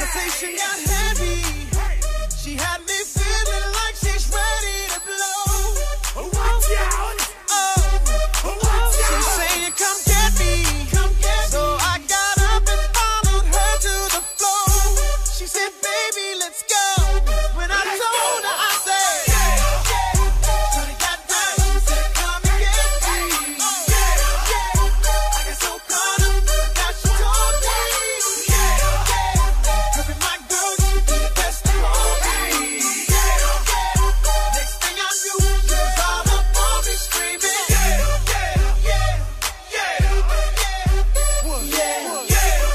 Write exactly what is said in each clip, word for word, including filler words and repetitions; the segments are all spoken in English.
conversation got heavy. She had me feeling like she's ready to blow. Watch out! Oh, watch she out. Saying, "Come get me, come get me." So I got up and followed her to the floor. She said, "Baby, let's go." When I let's told go. her, I said, "Yeah, yeah." So they got down and said, "Come and get me." Oh, yeah, yeah. I got so caught up that she told me, yeah, yeah. Her and my girl used to be the best of all me. Yeah, yeah. Next thing I knew, she was all up on me screaming, yeah, yeah, yeah, yeah, yeah, yeah, yeah,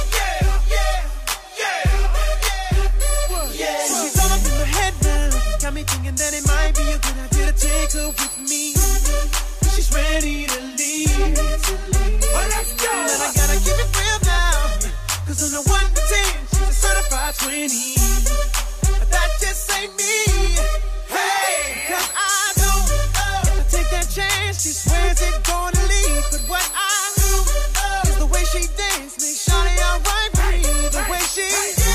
yeah, yeah, yeah. So she's all up in my head now, got me thinking that it might be a good idea to take her with me. She's ready to leave. Well, let's go. And I gotta keep it real now, cause on the one to ten, she's a certified twenty. But that just ain't me. Hey, cause I know uh, if I take that chance, she swears it's gonna leave. But what I knew uh, is the way she danced, make shawty alright with me. The way she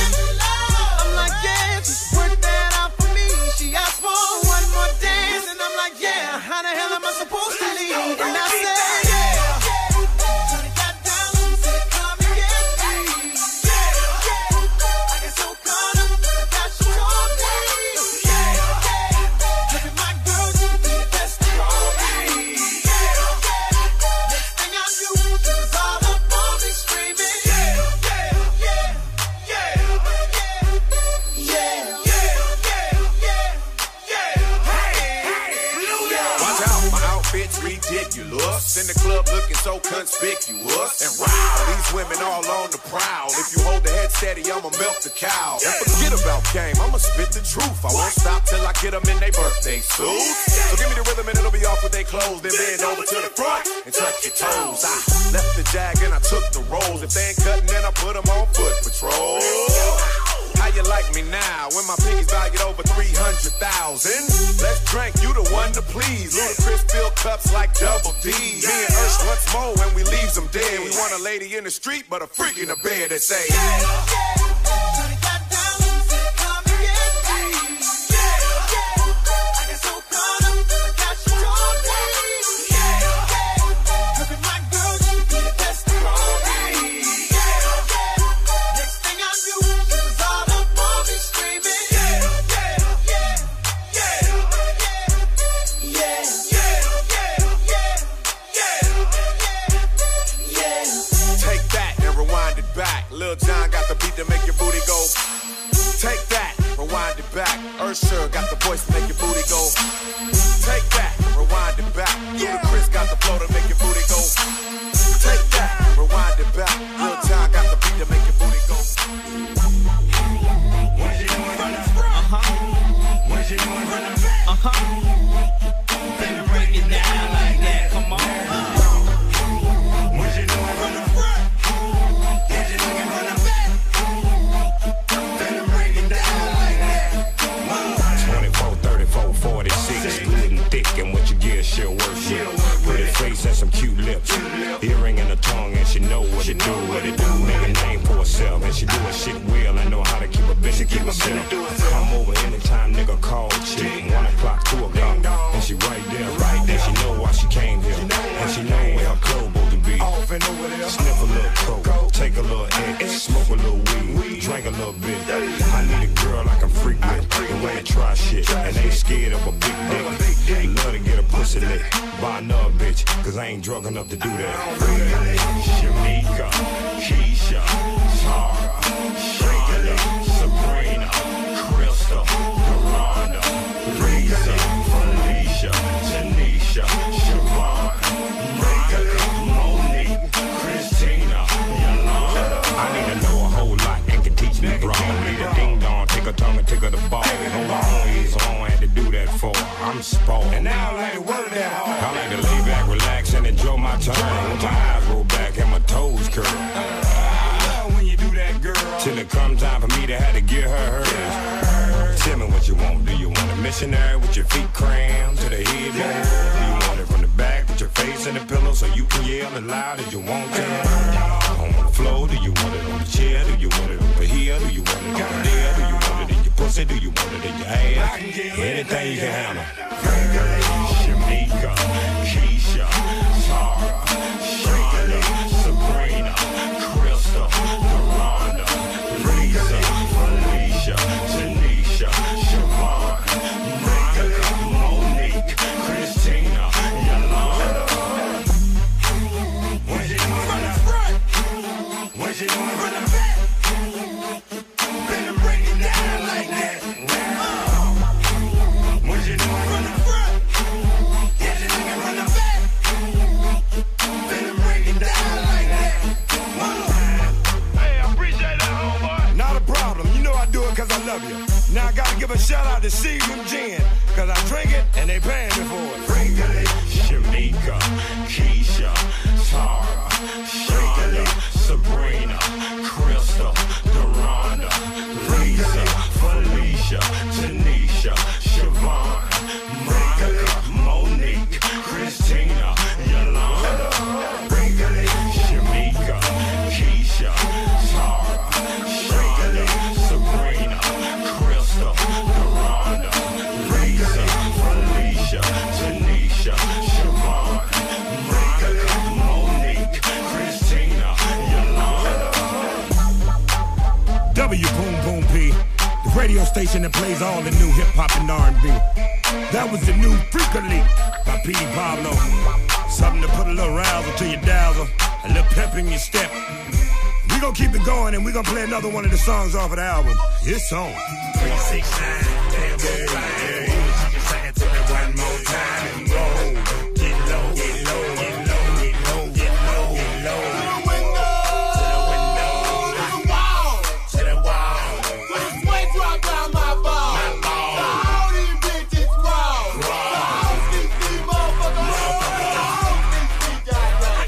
I'm like, yeah, just work that out for me. She asked for one more dance, and I'm like, yeah, how the hell am I supposed to leave? And I said, yeah. So they got down and said, "Come and get me." Yeah, yeah. I got so caught up that she told me, yeah, yeah. Her and my girl used to be the best of all me. Yeah, yeah. Next thing I knew, she was all up on me screaming, yeah, yeah, yeah, yeah, yeah, yeah, yeah, yeah, yeah. Hey, hey, Watch out, my outfit's ridiculous. In the club looking so conspicuous. And wow, these women all on the prowl. If you hold the head steady, I'ma milk the cow. And forget about game, I'ma spit the truth. I won't stop till I get them in their birthday suits. So give me the rhythm and it'll be off with their clothes. Then bend over to the front and touch your toes. I left the jag and I took the rolls. If they ain't cutting, then I put them on foot patrol. How you like me now when my pinkies valued over three hundred thousand? Let's drink, you the one to please. Ludacris fill cups like double D. Me and Ursh once more when we leaves them dead. We want a lady in the street, but a freak in the bed that say, yeah, yeah. So they got down and said, "Come and get me." Yeah, yeah. I got so caught up that she told me, yeah, yeah. Her and my girl used to be the best of all me. Yeah, yeah. Next thing I knew, she was all up on me screaming, yeah, yeah, yeah, yeah, yeah, yeah, yeah, yeah, yeah. take that and rewind it back. Lil Jon got the beat to make your booty go. Take that, rewind it back. Usher got the voice to make your booty go. Take that, rewind it back. Ludacris got the flow to make your booty go. Take that, rewind it back. Lil Jon got the beat to make your booty go. What you doing from the front? Uh-huh. What you doing from the back? Uh-huh. Baby, break it down like that. Come on. What you doing from the front? What you doing from the back? Baby, break it down like that. twenty-four, thirty-four, forty-six, good and thick, and what you give, she'll work with. Pretty face and some cute lips, earring in her tongue, and she know what it do, what it do. Make a name for herself, and she do her shit well, and know how to keep her business, keep herself. Come over anytime, nigga, call chick. One o'clock, two o'clock, and she right there, right there. She know why she came here, and she know where her clothes supposed to be. Sniff a little coke, take a little X, smoke a little weed, drink a little bit. I need a girl I can freak with, the way to try shit, and ain't scared of a big dick. Love to get a pussy lick, buy another bitch, cause I ain't drunk enough to do that. Shamika, Keisha, Tara, Shonda, Sabrina, Crystal, Garanda, Reza, Felicia, Tanisha, Siobhan, Monica, Monique, Christina, Yolanda. I need to know a whole lot and can teach me wrong. Need a ding dong, take her tongue and take her the ball. Hold on, so I don't have to do that for. I'm spoiled. And now I like to work that hard. I like to lay back, relax, and enjoy my time. When my eyes roll back and my toes curl. I love when you do that, girl. Till it comes time for me to have to give her hers. Tell me what you want. Do you want a missionary with your feet crammed to the headboard? Do you want it from the back with your face in the pillow so you can yell as loud as you want to? On the floor, do you want it on the chair? Do you want it over here? Do you want it down anything you can handle. Shamika, Keisha, Tara, Shonda, Sabrina, Crystal, Deronda, Lisa, Felicia, Tanisha, Siobhan, Monica, Monique, Christina, Yolanda. When she doing from the front, when she doing from the back, better break it down like that. When she doing from the front, yeah, she looking from the back, better break it down like that. Hey, I appreciate that, homeboy. Not a problem. You know I do it because I love you. Now I gotta give a shout out to Seagram Gin, because I drink it and they paying me for it. Shamika, Keisha, Tara, Shonda, Sabrina, Crystal, Deronda, Lisa, Felicia, Tanisha, Siobhan, Monica, Monique, Christina, Yolanda. Shamika, Keisha, Tara, Shonda, Sabrina, Crystal, Deronda, Lisa, Felicia, Tanisha, Siobhan, Monica, Monique, Christina, Yolanda. W Boom Boom P, the radio station that plays all the new hip hop and R and B. That was the new Freaka Leak by P D Pablo. Something to put a little razzle to your dazzle, a little pep in your step. We gonna keep it going and we gonna play another one of the songs off of the album. It's on. three six nine, damn good fine. Sing it to me one more time and roll. Get low, get low, get low, get low, get low, get low. To the window, to the window, to the wall, to the wall. When the sweat drop down my ball, My ball. all these bitches raw. Raw. All these these motherfuckers, all these these goddamn.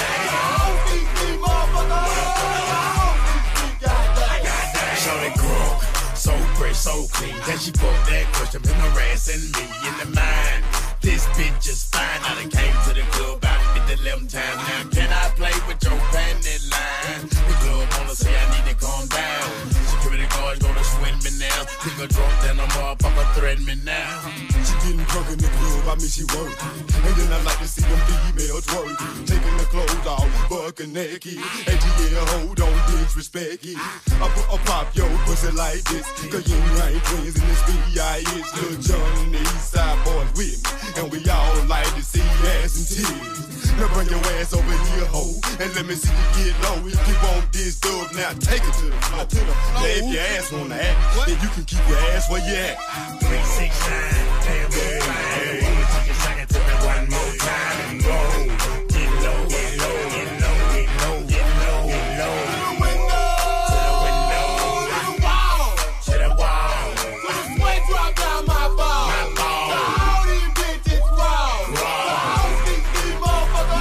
All these these motherfuckers, all these these goddamn. Shawty crook, so fresh, so clean. Then she put that question in her ass and me in the mind. This bitch is fine. I done came to the club about fifty eleven times. Now can I play with your panty line? The club wanna say I need to calm down. Security guards gonna swing me now. Think a drunk, then a motherfucker threaten me now. She getting drunk in the club, I mean she work. And then I like to see them females work. Taking the clothes off, bucking naked. And yeah, hold on, disrespect it. I put a pop your pussy like this. Cause you ain't twins in this B I S. Lil Jon and the East Side boys with me. And we all like to see ass and titties. Now bring your ass over here, ho. And let me see you get low. If you want this dub, now take it to the floor. To the floor. Now if your ass wanna act, then you can keep your ass where you at. three six nine, damn good fine. Sing it to me one more time and roll. Get low, get low, get low, get low, get low, get low. To the window, To the window, to the wall. to the wall. When the sweat drop down my ball, My ball. all these bitches raw. All these these motherfuckers,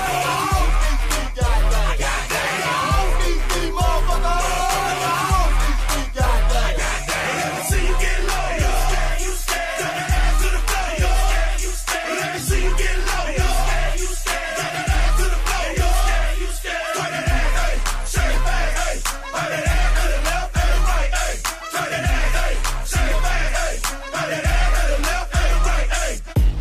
all these these goddamn. All these these motherfuckers, all these these goddamn. See you get low, you scared, you scared. Drop your ass to the floor, you scared, you scared. Let me see you get low, you scared, you scared. Drop your ass to the floor, you scared, you scared. Turn that ass, hey, shake it back, hey. Turn that ass to the left and the right, hey. Turn that ass, hey, shake it back, hey. Turn that ass to the left and the right, hey.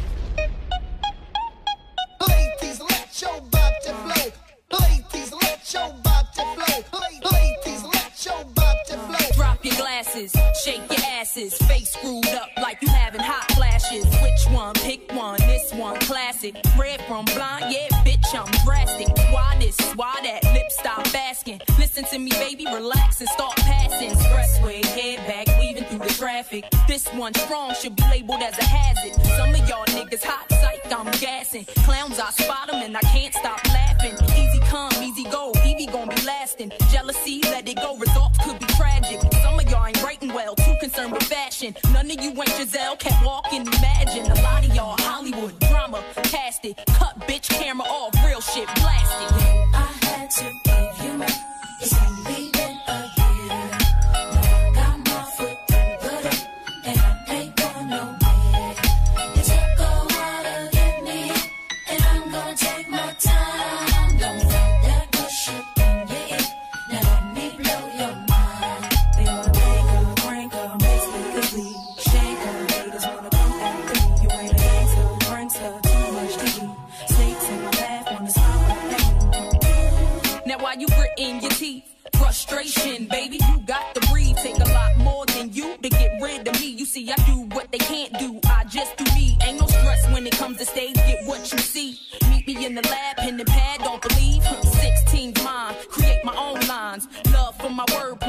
Ladies, let your body flow. Ladies, let your body flow. Ladies, let your body flow. Drop your glasses, shake your asses, face screwed up like you having hot flashes. Which one? Pick one. This one classic. Red from blind, yeah, bitch, I'm drastic. Why this? Why that? Lip stop asking. Listen to me, baby, relax and start passing. Expressway, head back, weaving through the traffic. This one strong should be labeled as a hazard. Some of y'all niggas hot psych, I'm gassing. Clowns, I spot them and I can't stop laughing. Easy come, easy go, Evie gon' be lasting. Jealousy, let it go, results could be tragic. Some of y'all ain't writing well, too concerned with fashion. None of you ain't Giselle, can't walk and imagine. A lot of y'all Hollywood drama, cast it. Cut bitch camera off, real shit blasted. I had to give you my, it's only been a year. Now I got my foot in the door, and I ain't going nowhere. It took a while to get me, and I'm gonna take my time. Don't let that bullshit in your ear. Now let me blow your mind. They wanna make her, crank her, make me complete. Shake her, haters wanna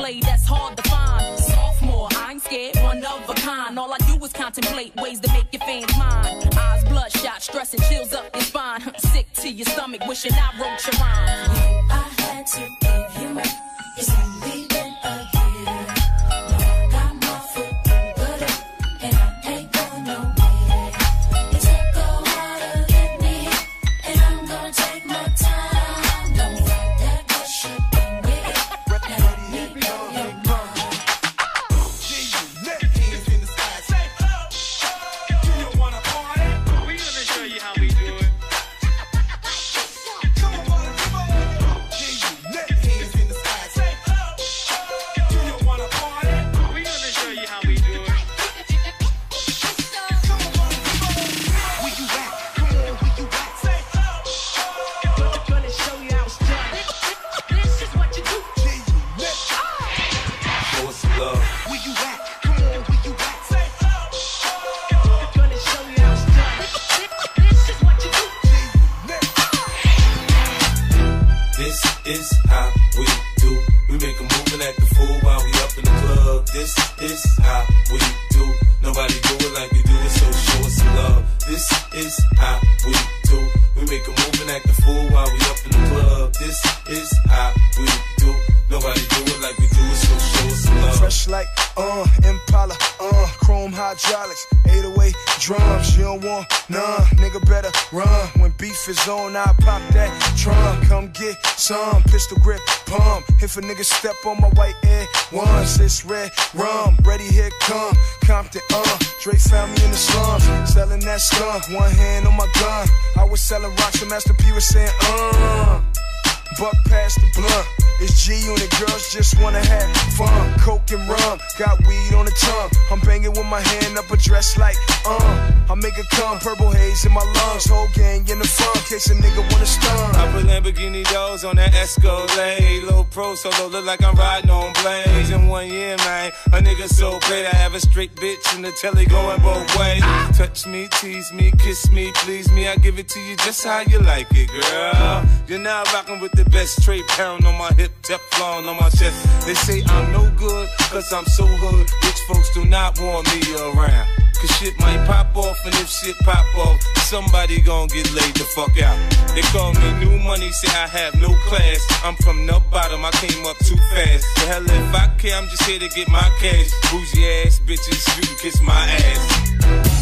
display that's hard to find. Sophomore, I ain't scared, one of a kind. All I do is contemplate ways to make your fans mine. Eyes bloodshot, stress and chills up your spine. Sick to your stomach, wishing I wrote your rhyme. I had to give you up. It's only been a year. Now I got my foot in butter, and I ain't going nowhere. It took a while to get me, and I'm gonna take my time. Don't fight that good shit with it. Let me blow your mind. Hands in the sky, say oh. Do you wanna party? We gonna show you how we do it. Come on, party, come on. Hands in the sky, say oh. Do you wanna party? We gonna show you how we do it. Come on, party, come on. Where you at? Come on, where you at? Say oh. Gonna show you how it's done. This is what you do. Show us some love. Where you at? Come on, where you at? Say oh. Gonna show you how it's done. This is what you do. This is how we do. We make a move and act the fool while we up in the club. This is how we do. Nobody do it like we do it, so show us some love. This is how we do. We make a move and act the fool while we up in the club. This is how we do. Nobody do it like we do it, so show us some love. Fresh like, uh, Impala, uh, chrome hydraulics, eight oh eight drums, you don't want none, nigga better run. When beef is on, I pop that trunk, come get some, pistol grip, pump. If a nigga step on my white air ones, it's red rum, ready, here come, Compton, uh, Dre found me in the slums, selling that skunk, one hand on my gun. I was selling rocks and Master P was saying, uh, buck past the blunt. It's G Unit, girls just wanna have fun. Coke and rum, got weed on the tongue. I'm banging with my hand up a dress like, uh I make it come, purple haze in my lungs. Whole gang in the front, in case a nigga wanna stun. I put Lamborghini doors on that Escalade. Low pro solo, look like I'm riding on blades. In one year, man, a nigga so paid. I have a straight bitch in the telly going both ways. Touch me, tease me, kiss me, please me. I give it to you just how you like it, girl. You're now rocking with the best, straight pound on my hip, Teflon on my chest. They say I'm no good, cause I'm so hood. Rich folks do not want me around. Cause shit might pop off, and if shit pop off, somebody gon' get laid the fuck out. They call me new money, say I have no class. I'm from the bottom, I came up too fast. The hell if I care, I'm just here to get my cash. Bougie ass bitches, you can kiss my ass.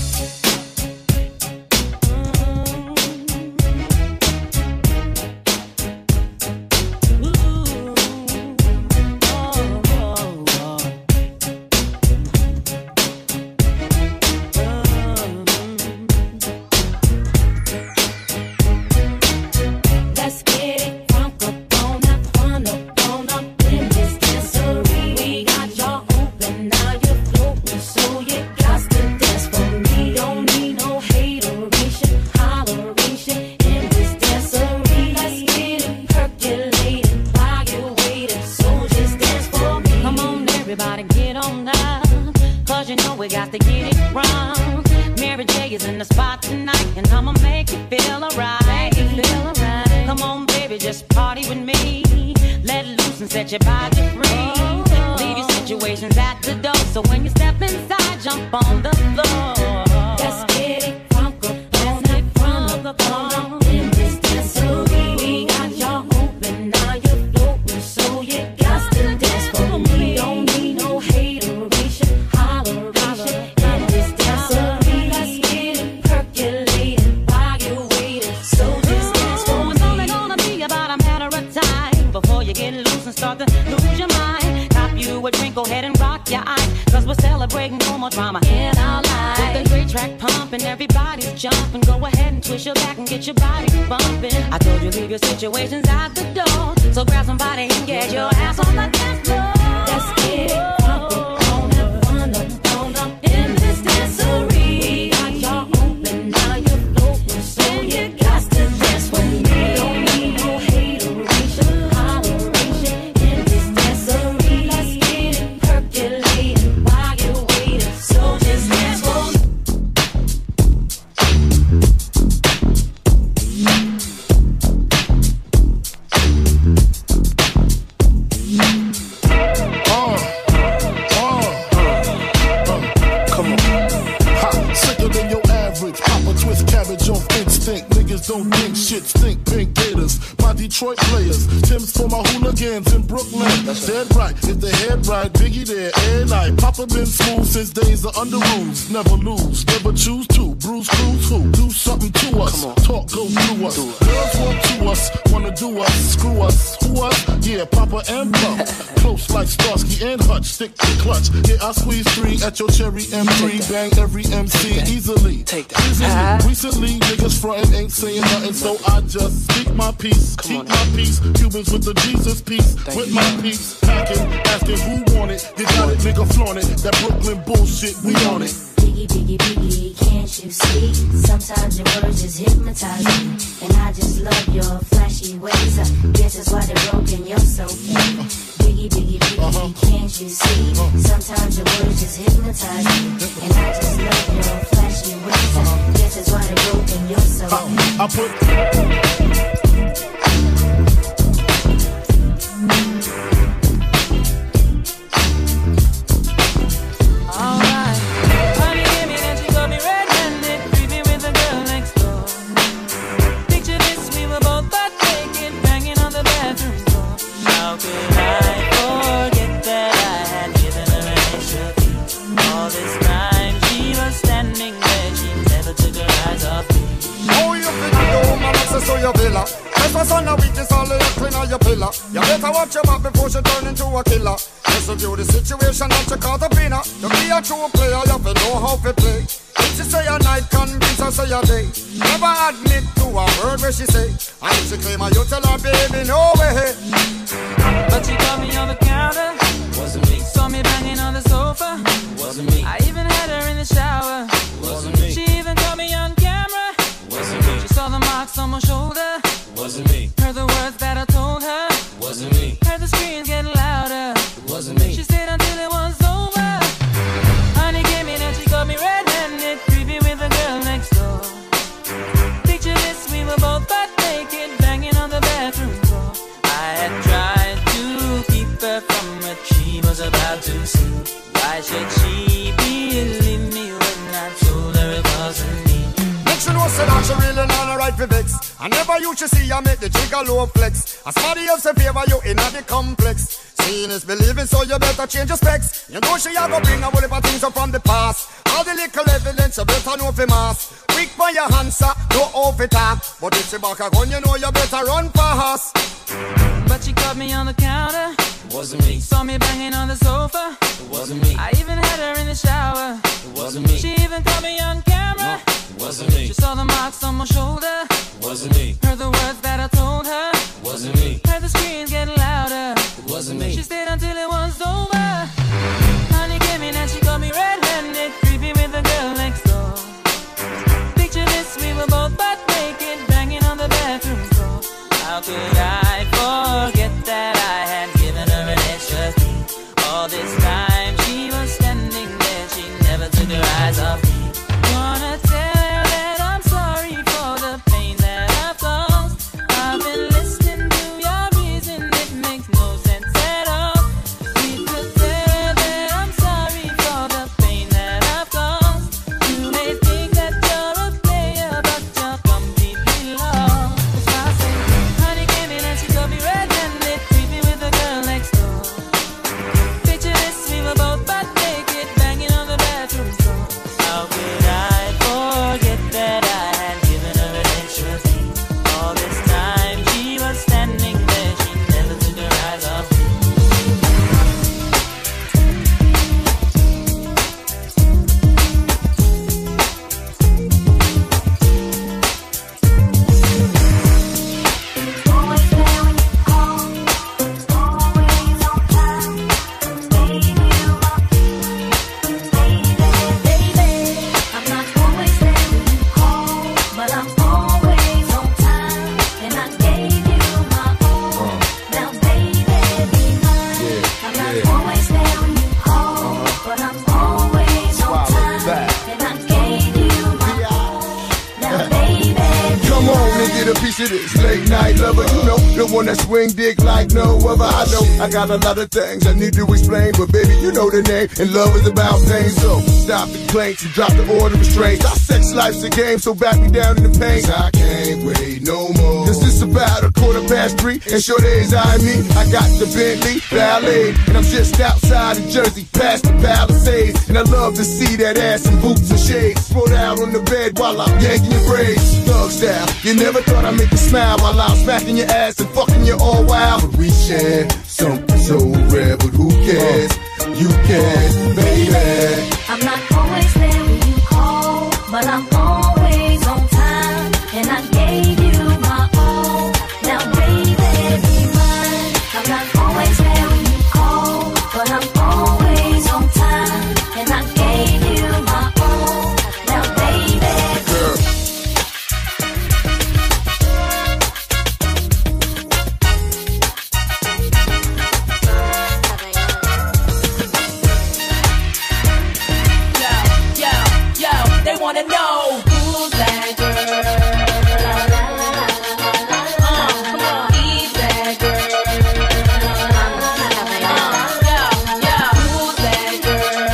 Situations at the door, so grab somebody and get your ass on the dance floor. Let's get it crunk on up, on up, on up in this dancery. Got y'all open, now you're floating, so you got to dance with me. Don't need no hateration, holleration in this dancery. Let's get it percolating while you're waiting, so just dance for me. Mm-hmm. savage off instinct. Niggas don't think shit stink. Pink Gators, my Detroit players. Tim's for my hooligans in Brooklyn. Dead right, if the head right, Biggie there, every night. Papa been smooth since days of under rules. Never lose, never choose to. Bruce Cruz who? Do something to us. Talk go through us. Girls want to us, wanna do us. Screw us, who us? Yeah, Papa and Pump. Close like Starsky and Hutch, stick to clutch. Yeah, I squeeze three at your cherry M three. Bang every M C easily. Take that. Easily. Uh-huh. Recently, niggas frontin' ain't saying nothing, so I just speak my peace, Come keep my peace. Cubans with the Jesus peace, Thank with you. my peace. Packing, asking who want it. You got it, nigga, flaunt it. That Brooklyn bullshit, we on it. Biggie, biggie, biggie, can't you see? Sometimes your words just hypnotize me. And I just love your flashy ways. I guess that's why they're broken, you're so fake. Biggie, biggie, biggie, uh-huh. can't you see? Uh-huh. Sometimes your words just hypnotize me. And I just love your flashy ways. I guess that's why they're broken, you're so fake. I, I put... So your villa. If a son of weakness, all of your clean on your pillar. You better watch your back before she turn into a killer. Listen to the situation that you call the winner. To be a true player, you have to know how to play. If she say a night, convince her say a day. Never admit to a word where she say. And if she claim her, you tell her, baby, no way. But she caught me on the counter. Wasn't me. Saw me banging on the sofa. Wasn't me. I even had her in the shower. Wasn't me. She even caught me on camera. Wasn't me. She saw the marks on my shoulder. Wasn't me. Heard the words that I told her. Wasn't me. Heard the screams getting louder. Wasn't me. She stayed until it was over. Honey came in and she got me red-handed, creepy with the girl next door. Picture this, we were both butt naked, banging on the bathroom floor. I had tried to keep her from what she was about to see. Why should she believe me when I told her it wasn't me? She know say that she really not a right for vex. I never used to see her make the trigger low flex. As somebody else in favor you in the complex. Seeing is believing, so you better change your specs. You know she a go bring a whole heap of things up from the past. All the little evidence you better know for mass. Quick by your answer, no off it talk. But if she back a gun, you know you better run fast. But she caught me on the counter. Wasn't me. Saw me banging on the sofa. It wasn't me. I even had her in the shower. It wasn't me. She even caught me on camera. No, it wasn't me. She saw the marks on my shoulder. It wasn't me. Heard the words that I told her. It wasn't me. Heard the screams getting louder. It wasn't me. She stayed until it was over. Honey came in and she got me red-handed, creepy with the girl next door. Picture this, we were both butt naked, banging on the bathroom floor. How could I forget that I had given her an extra key? All this time she was standing there, she never took her eyes off me. Wanna tell her that I'm sorry for the pain that I've caused. I've been listening to your reason, it makes no sense at all. We could tell it is. Late night lover, you know, the one that swing dick like no other. I know I got a lot of things I need to explain, but baby, you know the name, and love is about pain. So stop the complaints and drop the order of restraints. Our sex life's a game, so back me down in the pain. I can't wait no more. Cause it's about a quarter past three, and sure days I mean, I got the Bentley Ballet, and I'm just outside of Jersey, past the Palisades, and I love to see that ass in boots and shades, spread out on the bed while I'm yanking your braids. Thug style, you never thought I'd make you smile while I'm smacking your ass and fucking you all wild. But we share something so rare, but who cares? You care, baby. I'm not always there when you call, but I'm always on time, and I gave you my all. Now baby, be mine. I'm not always there when you call, but I'm always on time, and I gave you my all. Now baby, girl. They wanna know who's that girl. Uh, come on, he's that girl. Uh, yeah, yeah, who's that girl?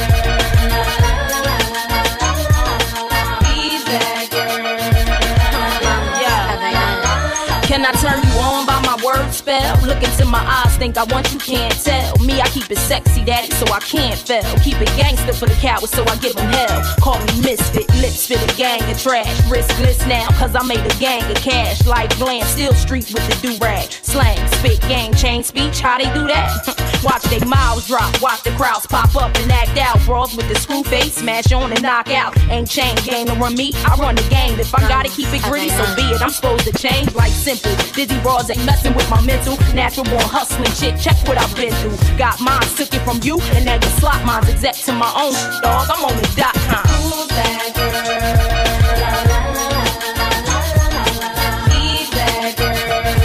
He's that girl. Yeah. Can I turn you on by my word spell? Look into my eyes, think I want you, can't tell. Me, I keep it sexy, daddy, so I can't fail. Keep it gangster for the cowards, so I give them hell. Call me misfit, lips fit a gang of trash. Riskless now, cause I made a gang of cash. Like Glam, still street with the do-rag. Slang, spit, gang, chain speech, how they do that? Watch they mouths drop, watch the crowds pop up and act out. Brawls with the screw face, smash on and knock out. Ain't chain game to run me, I run the game. If I gotta keep it gritty, so be it. I'm supposed to change like simple. Dizzy bras ain't messing with my mental. Natural born hustling shit, check what I've been through. Got mine, took it from you, and now you slot mines exec to my own dog. I'm on the dot com. Who's that girl? He's that girl.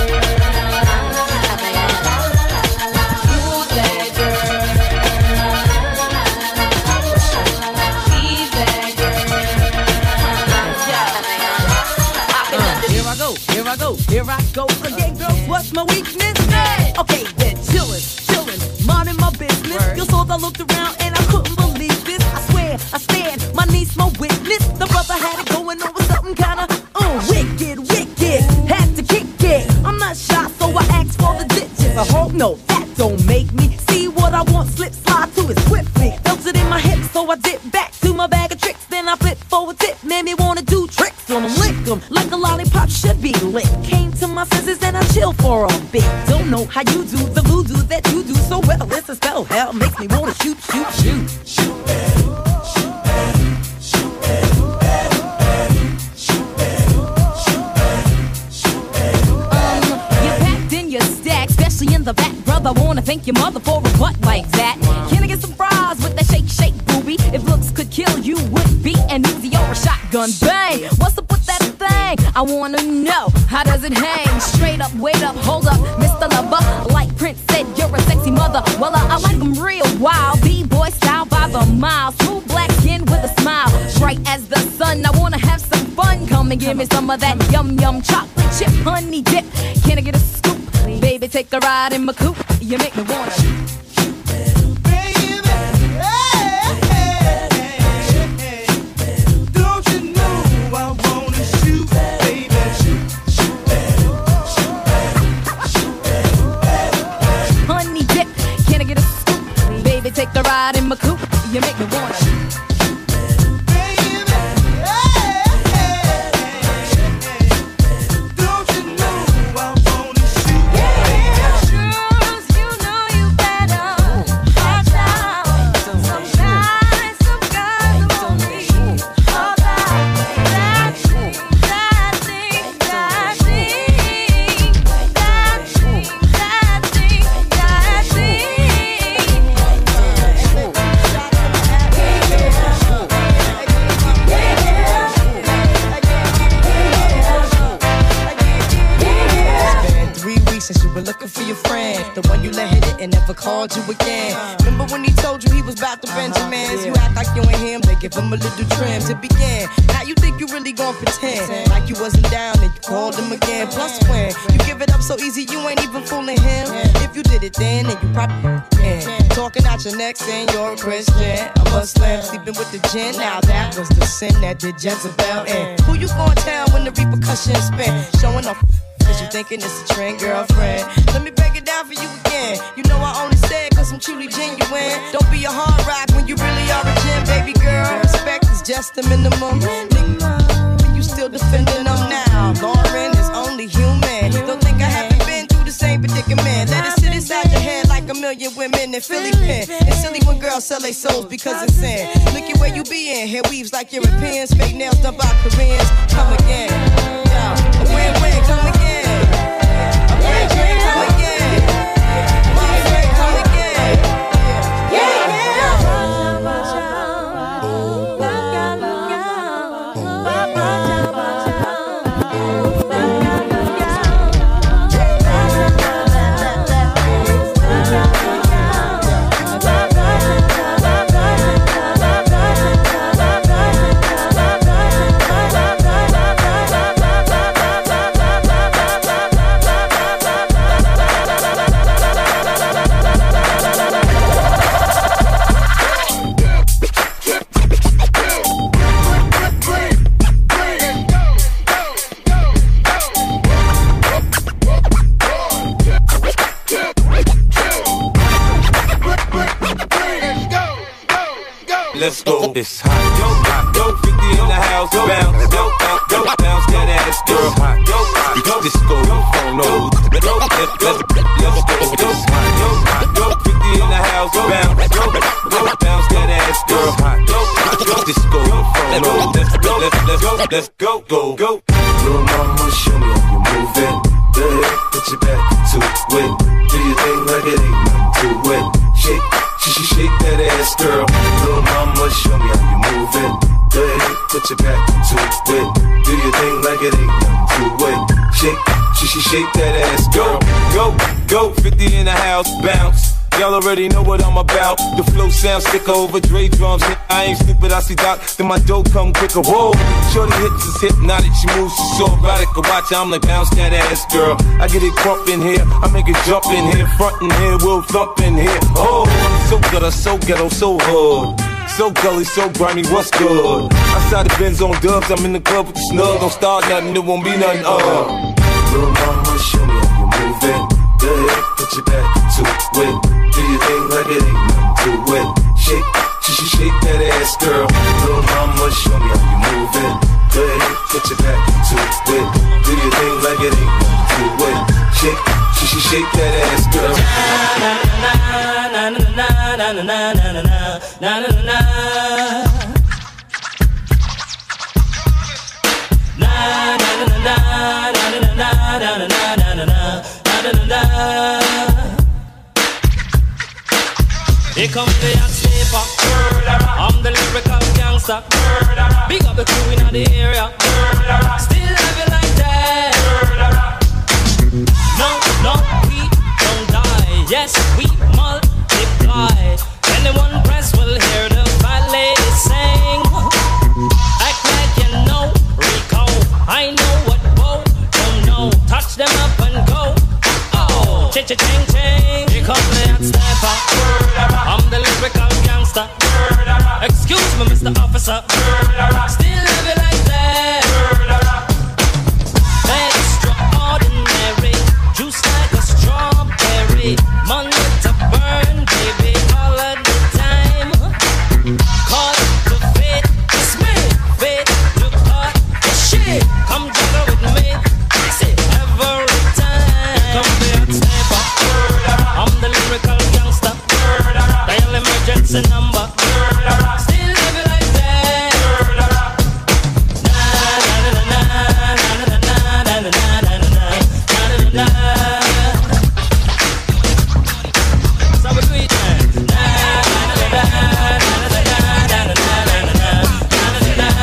Who's that girl? He's that girl. Here I go, here I go, here I go again, girls. What's my weakness? Hey. Okay, then chillin', chillin', minding my business. Word. You saw I looked around and I couldn't believe this. I swear, I stand, my niece, my witness. The brother had it going on with something kinda uh, wicked, wicked. Had to kick it. I'm not shy, so I asked for the ditches. I hope no, that don't make me see what I want. Slip, slide to it swiftly. Felt it in my hips, so I dip back to my bag of tricks. Then I flip forward tip, made me wanna do tricks on them, lick them like a lollipop should be lit. Came to my senses and I chill for a bit. Don't know how you do the voodoo that you do so well. It's a spell, hell makes me wanna shoot, shoot, shoot. Shoot, in the back, brother, wanna thank your mother for a butt like that. Can I get some fries with that shake, shake, booby? If looks could kill you, would be an Uzi or a shotgun. Bang! What's up with that thing? I wanna know, how does it hang? Straight up, wait up, hold up, Mister Lover. Like Prince said, you're a sexy mother. Well, I, I like them real wild, B-boy style by the mile. Smooth black skin with a smile, bright as the sun. I wanna have some fun. Come and give me some of that yum yum chocolate chip honey dip. Can I get a scoop? Baby, take a ride in my coupe. You make me wanna. Honey dip, can I get a scoop? Baby, take the ride in my coupe. You make me wanna. Yeah. and never called you again. Remember when he told you he was about to Benjamins? You act like you ain't him, they give him a little trim to begin. Now you think you really gon' pretend like you wasn't down and you called him again. Plus when you give it up so easy, you ain't even fooling him. If you did it then, then you probably can. Talking out your neck saying you're a Christian, a Muslim, sleeping with the gin. Now that was the sin that did Jezebel in. Who you gonna tell when the repercussions spin? Showing off cause you thinking it's a trend, girlfriend. Let me break it down for you again. You know I only said cause I'm truly genuine. Don't be a hard rock when you really are a gem, baby girl. Respect is just the minimum. Nigga, you still defending them now. Lauren is only human. Don't think I haven't been through the same predicament. Let it sit inside your head like a million women in Philly pen. It's silly when girls sell their souls because it's sin. Look at where you be in. Hair weaves like Europeans. Fake nails done by Koreans. Come again. Yeah. Win, win, come again. A win, win, come again. My friend, come again. Yeah, yeah. Let's go. It's hot. Go, hot. Go, fifty in the house. Go, bounce. Go, bounce. Go, bounce that ass, girl. Hot. Go, go, disco. Oh no. Go, let's, let's, let's go. It's hot. Go, hot. Go, fifty in the house. Go, bounce. Go, go, bounce that ass, girl. Hot. Go, go, disco. Oh no. Let's go. Let's, let's go. Let's go. Go, go. Little mama, show me how you move it. Go ahead, put your back to it. Do your thing like it ain't nothing to it. Shake. She shake that ass, girl. Little mama, show me how you move it. Go ahead, put your back to it. Do your thing like it ain't nothing to it. Shake, she she shake that ass, girl. Go, go, fifty in the house, bounce. Y'all already know what I'm about. The flow sounds thicker over Dre drums. I ain't stupid, I see Doc, then my dough come quicker. Whoa, shorty hips is hypnotic, she moves, she's so erotic. I watch her, I'm like, bounce that ass, girl. I get it crump in here, I make it jump in here, front in here, we'll thump in here. Oh, so good, I'm so ghetto, so hood. So gully, so grimy, what's good? Outside the Benz on dubs, I'm in the club with the snug. Don't start nothing, it won't be nothing, uh. Little mama, show me how you move it. Go ahead, put your back to it. Do your thing like it ain't nothing to it. Shake, she she shake that ass, girl. Little mama, show me how you move it. Go ahead, put your back to it. Do your thing like it ain't nothing to it. Shake, she she shake that ass, girl. Na na na na na na na na na na na na. Na na na na na na na na na na na na na. Here comes the hot sleeper. I'm the lyrical gangster. Big up the crew in the area. Still have it like that. No, no, we don't die. Yes, we multiply. Anyone press will hear the ballet sing. Act like you know Rico. I know what Bo don't know. Touch them up and go. Oh, cha cha ching ching. Here comes the hot stepper. I'm the lyrical gangster. Excuse me, Mister Officer. Still live it like that. Extraordinary, juice like a strawberry. Money to burn, baby, all of the time. Call it the fate, it's me. Fate to cut the shit. Come juggle with me. I say every time. Come the hot stepper. I'm the lyrical gangster. Dial emergency number. Still live it like that. Na na na na na na na na na na na na. So we do it, man. Na na na na na na na na na na.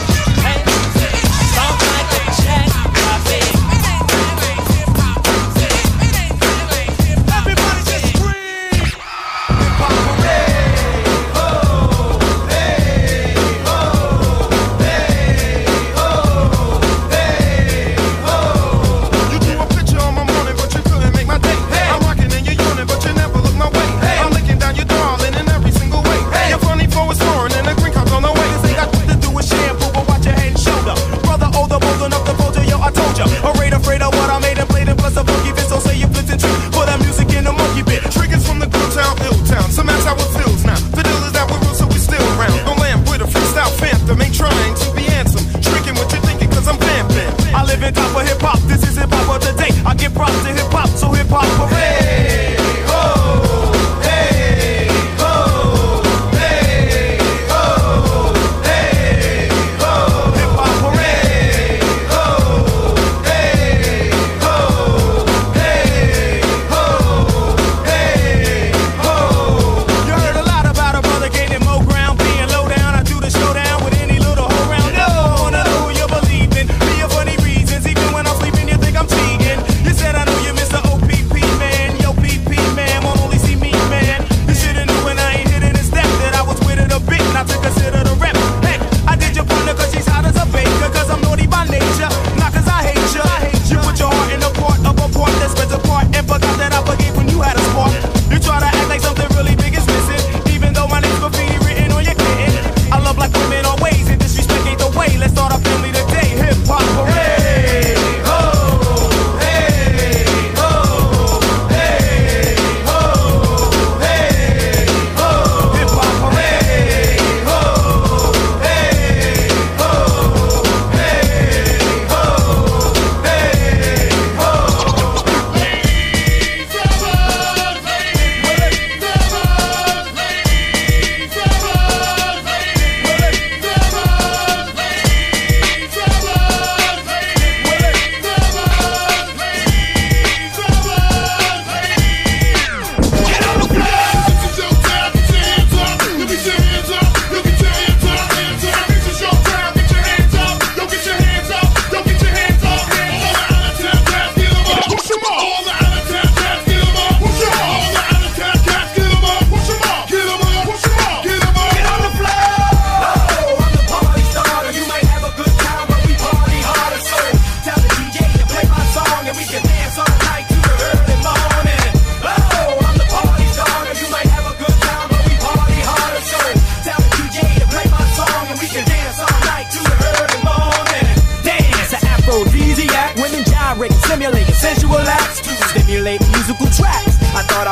Hey, sound like a jack, coffee.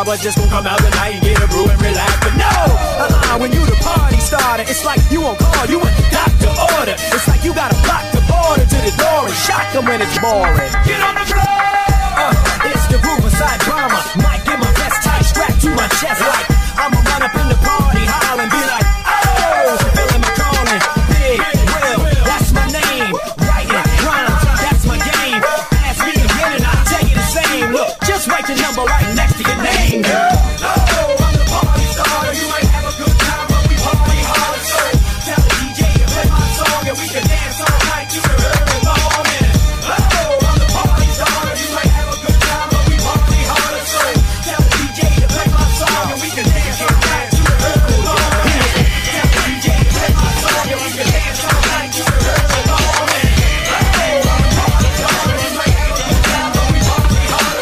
was just gonna come out tonight and get a brew and relax. But no, uh-uh, when you the party starter, it's like you won't call, you want the doctor order. It's like you gotta block the border to the door and shock them when it's boring. Get on the floor! Uh, it's the Riverside drama. Might get my vest tight, strapped to my chest like I'ma run up in the party hall and be like, oh, feeling my calling. Big Will, that's my name. Writing rhymes, that's my game. Ask me again and I'll tell you the same. Look, just write your number right next to your name, girl. Oh, I'm the party starter. You might have a good time, but we party hard. So tell the D J to play my song and we can dance all night to the early morning. Oh, I'm the party starter. You might have a good time, but we party hard. So tell the D J to play my song and we can dance all night to the early morning. Tell the D J to play my song and we can dance all night to the early morning. Oh, I'm the party starter. You might have a good time, but we party hard.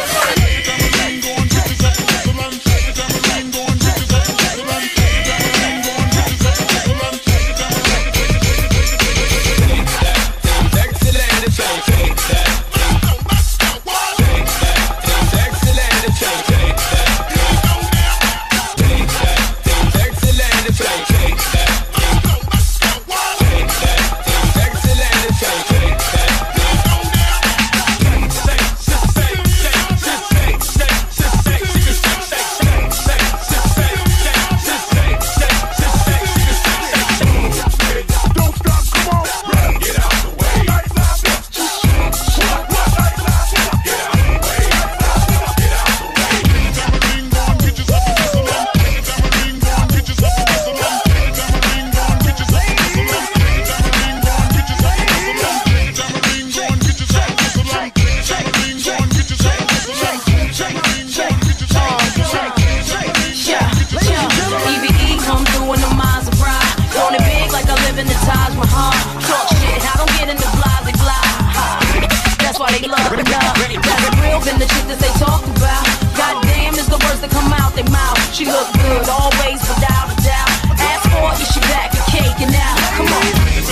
She look good always without a doubt. Ask for it, she back and cake and now. Come on.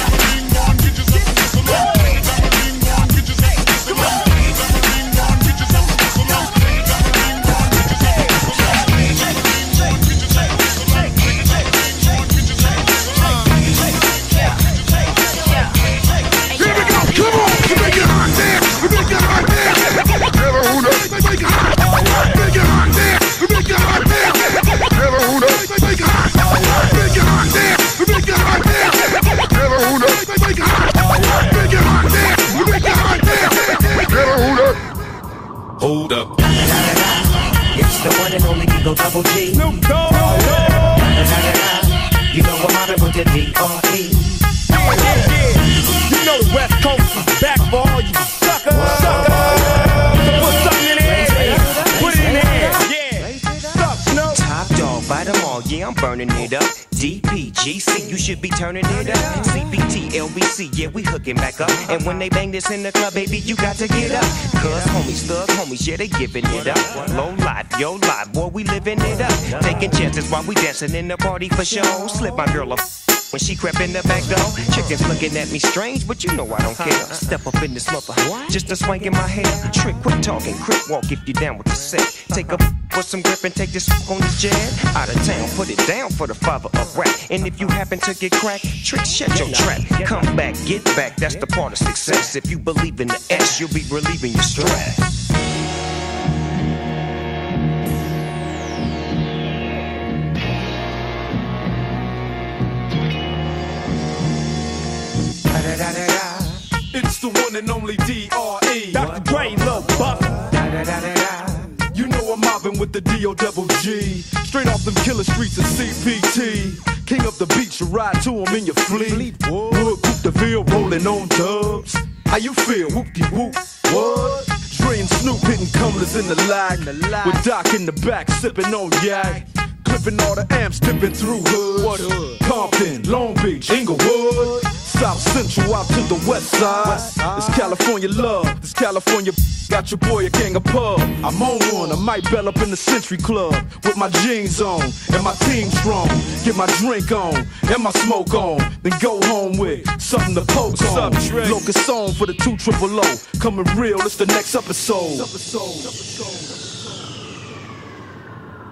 Hold up. It's the one and only Eagle Double G. Snoop Dogg. You know I'm out with the D R E. Yeah, yeah, yeah. You know the West Coast is back for all you suckers. Suckers. So put something in there. Put it in there. Yeah. Suck, Snoop. Top dog, bite them all. Yeah, I'm burning it up. D P G C, you should be turning it up. C B T, L B C, yeah, we hooking back up. And when they bang this in the club, baby, you got to get up. Cuz homies, thug homies, yeah, they giving it up. Low life, yo life, boy, we living it up. Taking chances while we dancing in the party for show. Slip my girl a when she crept in the back door. Chickens looking at me strange, but you know I don't care. Step up in this mother, just a swank in my hair. Trick, quit talking, quick walk if you down with the set. Take a with some grip and take this on the jet. Out of town, put it down for the father of rap. And if you happen to get cracked, trick, shut your trap. Come back, get back, that's the part of success. If you believe in the S, you'll be relieving your stress. It's the one and only D R E. Doctor Dre, Lil Buck. You know I'm mobbing with the D O double G. Straight off them killer streets of C P T. King up the beach, you ride to him in your fleet. Wood, Coupe de Ville, rolling on dubs. How you feel? Whoop-de-whoop. What? Dre and Snoop hitting cumblers in the lag. With Doc in the back, sipping on yak. Clipping all the amps, dipping through hoods. What hood? Compton, Long Beach, Inglewood. South Central out to the west side. It's California love, this California got your boy a king of pub. I'm on one, I might bell up in the Century Club with my jeans on and my team strong. Get my drink on and my smoke on, then go home with something to poke What's on. Up, Locust song for the two triple O. Coming real, it's the next episode. episode, episode.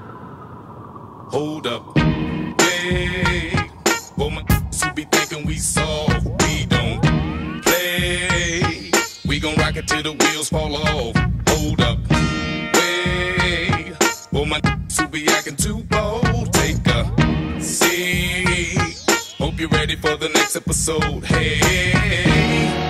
hold up. Wait, for my who be thinking we soft, we don't play. We gon' rock it till the wheels fall off. Hold up. Wait, for my who be acting too bold, take a seat. Hope you're ready for the next episode. Hey.